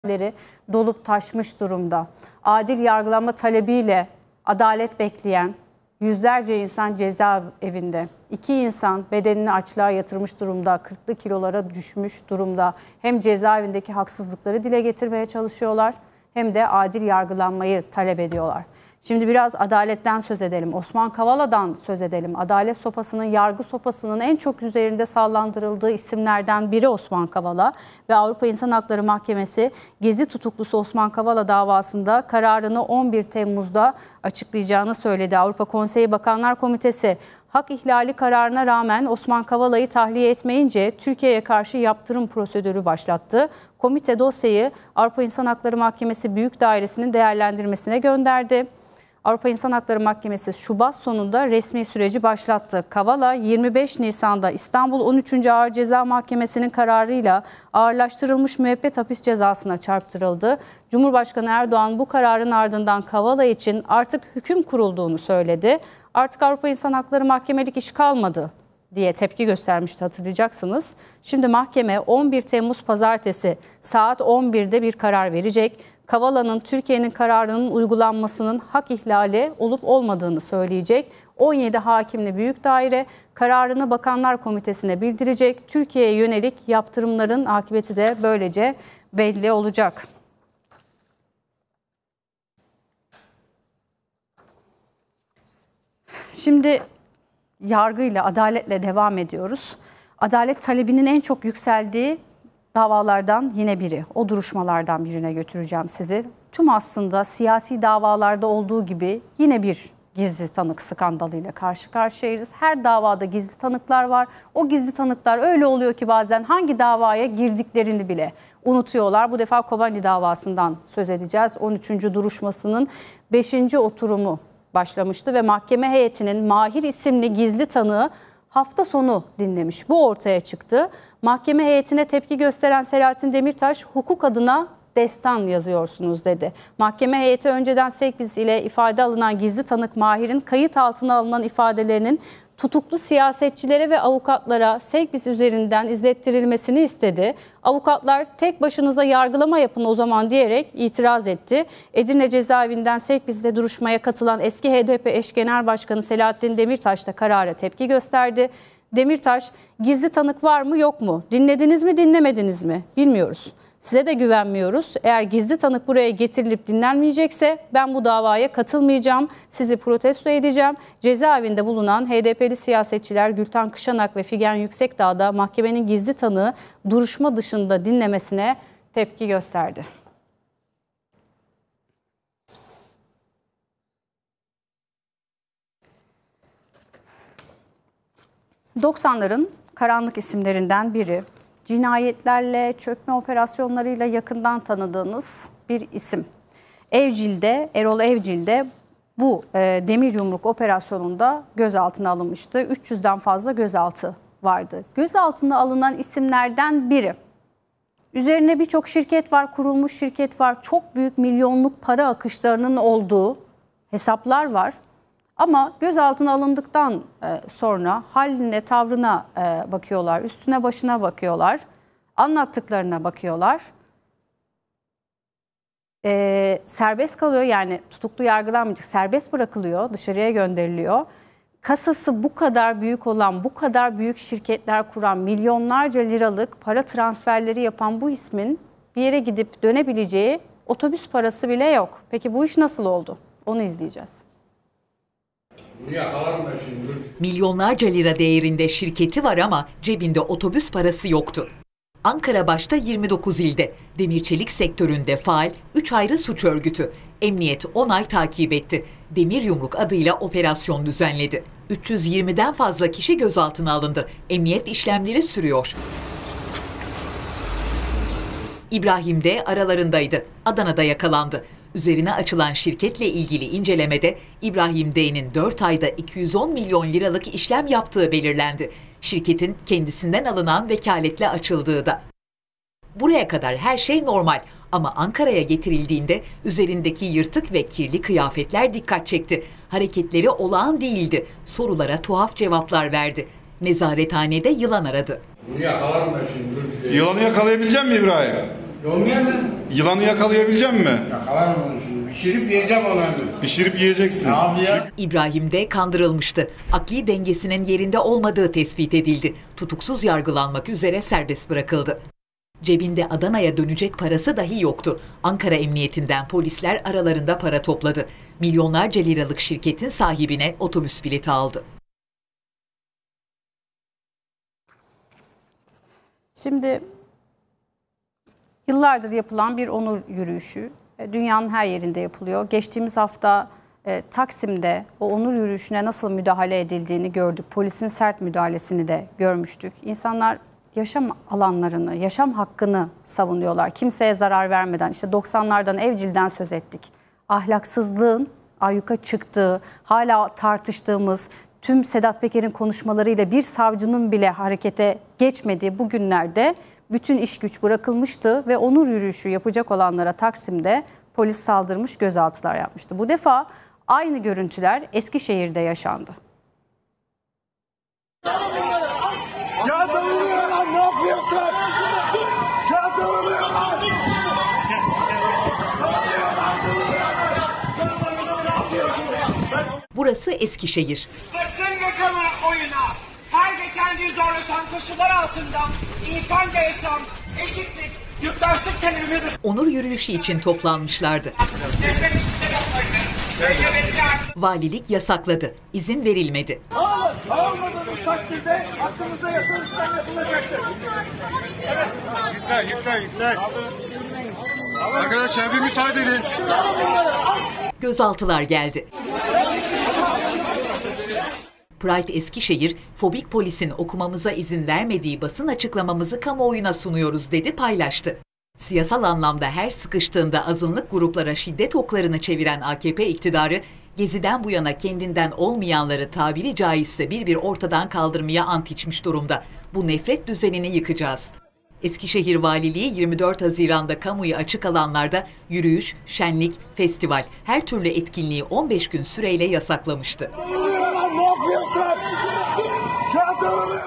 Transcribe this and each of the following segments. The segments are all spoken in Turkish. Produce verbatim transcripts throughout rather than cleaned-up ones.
dolup taşmış durumda. Adil yargılanma talebiyle adalet bekleyen yüzlerce insan cezaevinde. İki insan bedenini açlığa yatırmış durumda, kırklı kilolara düşmüş durumda. Hem cezaevindeki haksızlıkları dile getirmeye çalışıyorlar hem de adil yargılanmayı talep ediyorlar. Şimdi biraz adaletten söz edelim. Osman Kavala'dan söz edelim. Adalet sopasının, yargı sopasının en çok üzerinde sallandırıldığı isimlerden biri Osman Kavala ve Avrupa İnsan Hakları Mahkemesi Gezi tutuklusu Osman Kavala davasında kararını on bir Temmuz'da açıklayacağını söyledi. Avrupa Konseyi Bakanlar Komitesi hak ihlali kararına rağmen Osman Kavala'yı tahliye etmeyince Türkiye'ye karşı yaptırım prosedürü başlattı. Komite dosyayı Avrupa İnsan Hakları Mahkemesi Büyük Dairesi'nin değerlendirmesine gönderdi. Avrupa İnsan Hakları Mahkemesi Şubat sonunda resmi süreci başlattı. Kavala yirmi beş Nisan'da İstanbul on üçüncü Ağır Ceza Mahkemesi'nin kararıyla ağırlaştırılmış müebbet hapis cezasına çarptırıldı. Cumhurbaşkanı Erdoğan bu kararın ardından Kavala için artık hüküm kurulduğunu söyledi. Artık Avrupa İnsan Hakları mahkemelik iş kalmadı diye tepki göstermişti, hatırlayacaksınız. Şimdi mahkeme on bir Temmuz Pazartesi saat on birde bir karar verecek. Kavala'nın Türkiye'nin kararının uygulanmasının hak ihlali olup olmadığını söyleyecek. on yedi hakimli büyük daire kararını Bakanlar Komitesi'ne bildirecek. Türkiye'ye yönelik yaptırımların akıbeti de böylece belli olacak. Şimdi yargıyla, adaletle devam ediyoruz. Adalet talebinin en çok yükseldiği davalardan yine biri, o duruşmalardan birine götüreceğim sizi. Tüm aslında siyasi davalarda olduğu gibi yine bir gizli tanık skandalıyla karşı karşıyayız. Her davada gizli tanıklar var. O gizli tanıklar öyle oluyor ki bazen hangi davaya girdiklerini bile unutuyorlar. Bu defa Kobani davasından söz edeceğiz. on üçüncü duruşmasının beşinci oturumu başlamıştı ve mahkeme heyetinin Mahir isimli gizli tanığı hafta sonu dinlemiş. Bu ortaya çıktı. Mahkeme heyetine tepki gösteren Selahattin Demirtaş, hukuk adına destan yazıyorsunuz dedi. Mahkeme heyeti önceden Sekbiz ile ifade alınan gizli tanık Mahir'in kayıt altına alınan ifadelerinin tutuklu siyasetçilere ve avukatlara Sekbiz üzerinden izlettirilmesini istedi. Avukatlar tek başınıza yargılama yapın o zaman diyerek itiraz etti. Edirne cezaevinden Sekbiz'de duruşmaya katılan eski H D P eş genel başkanı Selahattin Demirtaş da karara tepki gösterdi. Demirtaş, gizli tanık var mı yok mu? Dinlediniz mi dinlemediniz mi? Bilmiyoruz. Size de güvenmiyoruz. Eğer gizli tanık buraya getirilip dinlenmeyecekse ben bu davaya katılmayacağım. Sizi protesto edeceğim. Cezaevinde bulunan H D P'li siyasetçiler Gülten Kışanak ve Figen Yüksekdağ da mahkemenin gizli tanığı duruşma dışında dinlemesine tepki gösterdi. doksanların karanlık isimlerinden biri. Cinayetlerle, çökme operasyonlarıyla yakından tanıdığınız bir isim. Evcil'de, Erol Evcil'de bu e, demir yumruk operasyonunda gözaltına alınmıştı. üç yüzden fazla gözaltı vardı. Gözaltına alınan isimlerden biri. Üzerine birçok şirket var, kurulmuş şirket var. Çok büyük milyonluk para akışlarının olduğu hesaplar var. Ama gözaltına alındıktan sonra haline, tavrına bakıyorlar, üstüne başına bakıyorlar, anlattıklarına bakıyorlar. E, serbest kalıyor, yani tutuklu yargılanmayacak, serbest bırakılıyor, dışarıya gönderiliyor. Kasası bu kadar büyük olan, bu kadar büyük şirketler kuran, milyonlarca liralık para transferleri yapan bu ismin bir yere gidip dönebileceği otobüs parası bile yok. Peki bu iş nasıl oldu? Onu izleyeceğiz. Milyonlarca lira değerinde şirketi var ama cebinde otobüs parası yoktu. Ankara başta yirmi dokuz ilde, demir çelik sektöründe faal üç ayrı suç örgütü. Emniyet on ay takip etti. Demir Yumruk adıyla operasyon düzenledi. üç yüz yirmiden fazla kişi gözaltına alındı. Emniyet işlemleri sürüyor. İbrahim de aralarındaydı. Adana'da yakalandı. Üzerine açılan şirketle ilgili incelemede İbrahim D'nin dört ayda iki yüz on milyon liralık işlem yaptığı belirlendi. Şirketin kendisinden alınan vekaletle açıldığı da. Buraya kadar her şey normal ama Ankara'ya getirildiğinde üzerindeki yırtık ve kirli kıyafetler dikkat çekti. Hareketleri olağan değildi. Sorulara tuhaf cevaplar verdi. Nezarethanede yılan aradı. Yılanı yakalayabilecek misin İbrahim? Olmayan mı? Yılanı yakalayabilecek misin? Yakalarım onu şimdi. Pişirip yiyeceğim onu hemen. Pişirip yiyeceksin. Ne abi ya? İbrahim de kandırılmıştı. Akli dengesinin yerinde olmadığı tespit edildi. Tutuksuz yargılanmak üzere serbest bırakıldı. Cebinde Adana'ya dönecek parası dahi yoktu. Ankara Emniyetinden polisler aralarında para topladı. Milyonlarca liralık şirketin sahibine otobüs bileti aldı. Şimdi yıllardır yapılan bir onur yürüyüşü dünyanın her yerinde yapılıyor. Geçtiğimiz hafta e, Taksim'de o onur yürüyüşüne nasıl müdahale edildiğini gördük. Polisin sert müdahalesini de görmüştük. İnsanlar yaşam alanlarını, yaşam hakkını savunuyorlar. Kimseye zarar vermeden. İşte doksanlardan evcilden söz ettik. Ahlaksızlığın ayyuka çıktığı, hala tartıştığımız, tüm Sedat Peker'in konuşmalarıyla bir savcının bile harekete geçmediği bu günlerde bütün iş güç bırakılmıştı ve onur yürüyüşü yapacak olanlara Taksim'de polis saldırmış, gözaltılar yapmıştı. Bu defa aynı görüntüler Eskişehir'de yaşandı. Ya dövülüyor lan, ne yapıyorsun? Ya dövülüyor lan! Burası Eskişehir. Hırsın yakama oyuna. Her geçen gün zorlaşan koşullar altında insanca yaşam, eşitlik, yurttaşlık talebimiz. Onur yürüyüşü için toplanmışlardı. Nefret içinde yapmayın. Valilik yasakladı. İzin verilmedi. Alın, almadığınız takdirde hakkınızda yasal işlem yapılacaktır. Evet. Gitler, gitler, gitler. Arkadaşlar bir müsaade edin. Gözaltılar geldi. Pride Eskişehir, fobik polisin okumamıza izin vermediği basın açıklamamızı kamuoyuna sunuyoruz dedi, paylaştı. Siyasal anlamda her sıkıştığında azınlık gruplara şiddet oklarını çeviren A K P iktidarı, Gezi'den bu yana kendinden olmayanları tabiri caizse bir bir ortadan kaldırmaya ant içmiş durumda. Bu nefret düzenini yıkacağız. Eskişehir Valiliği yirmi dört Haziran'da kamuya açık alanlarda yürüyüş, şenlik, festival, her türlü etkinliği on beş gün süreyle yasaklamıştı. Ne yapıyorsun? Ya dövülüyor.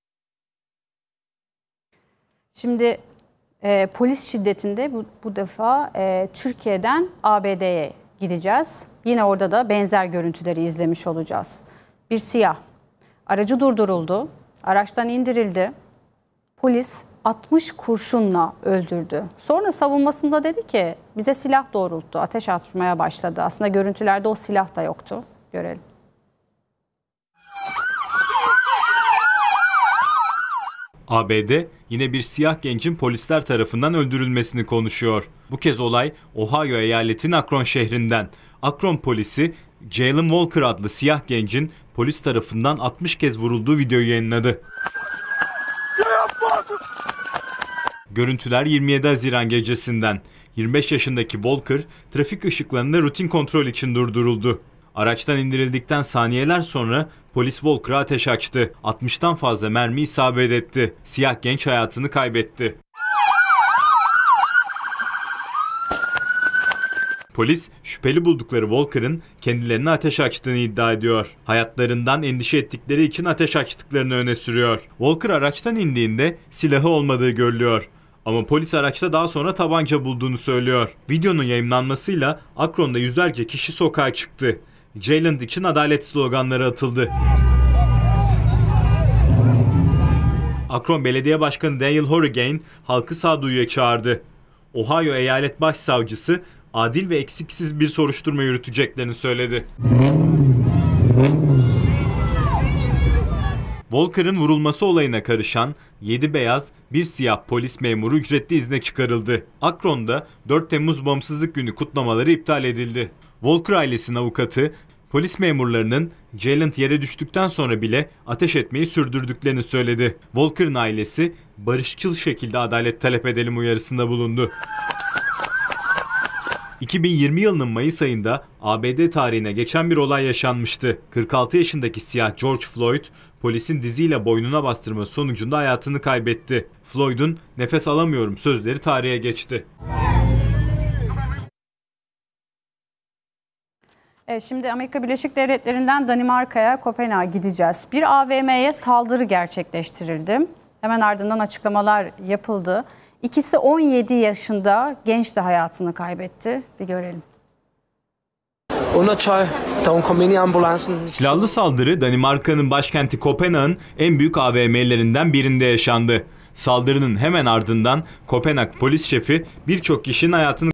Şimdi e, polis şiddetinde bu, bu defa e, Türkiye'den A B D'ye gideceğiz. Yine orada da benzer görüntüleri izlemiş olacağız. Bir siyah. Aracı durduruldu. Araçtan indirildi. Polis altmış kurşunla öldürdü. Sonra savunmasında dedi ki bize silah doğrulttu. Ateş açmaya başladı. Aslında görüntülerde o silah da yoktu. Görelim. A B D yine bir siyah gencin polisler tarafından öldürülmesini konuşuyor. Bu kez olay Ohio eyaletinin Akron şehrinden. Akron polisi Jalen Walker adlı siyah gencin polis tarafından altmış kez vurulduğu videoyu yayınladı. Görüntüler yirmi yedi Haziran gecesinden. yirmi beş yaşındaki Walker trafik ışıklarında rutin kontrol için durduruldu. Araçtan indirildikten saniyeler sonra polis Walker'a ateş açtı. altmıştan fazla mermi isabet etti. Siyah genç hayatını kaybetti. Polis şüpheli buldukları Walker'ın kendilerine ateş açtığını iddia ediyor. Hayatlarından endişe ettikleri için ateş açtıklarını öne sürüyor. Walker araçtan indiğinde silahı olmadığı görülüyor. Ama polis araçta daha sonra tabanca bulduğunu söylüyor. Videonun yayımlanmasıyla Akron'da yüzlerce kişi sokağa çıktı. Jalen için adalet sloganları atıldı. Akron Belediye Başkanı Daniel Horrigan halkı sağduyuya çağırdı. Ohio Eyalet Başsavcısı adil ve eksiksiz bir soruşturma yürüteceklerini söyledi. Walker'ın vurulması olayına karışan yedi beyaz, bir siyah polis memuru ücretli izne çıkarıldı. Akron'da dört Temmuz Bağımsızlık Günü kutlamaları iptal edildi. Walker ailesinin avukatı, polis memurlarının Jalen yere düştükten sonra bile ateş etmeyi sürdürdüklerini söyledi. Walker'ın ailesi barışçıl şekilde adalet talep edelim uyarısında bulundu. iki bin yirmi yılının Mayıs ayında A B D tarihine geçen bir olay yaşanmıştı. kırk altı yaşındaki siyah George Floyd, polisin diziyle boynuna bastırması sonucunda hayatını kaybetti. Floyd'un "nefes alamıyorum" sözleri tarihe geçti. Evet, şimdi Amerika Birleşik Devletleri'nden Danimarka'ya, Kopenhag'a gideceğiz. Bir A V M'ye saldırı gerçekleştirildi. Hemen ardından açıklamalar yapıldı. İkisi on yedi yaşında genç de hayatını kaybetti. Bir görelim. Undertøj, da hun kom ind i ambulancen. Silahlı saldırı Danimarka'nın başkenti Kopenhag'ın en büyük A V M'lerinden birinde yaşandı. Saldırının hemen ardından Kopenhag polis şefi birçok kişinin hayatını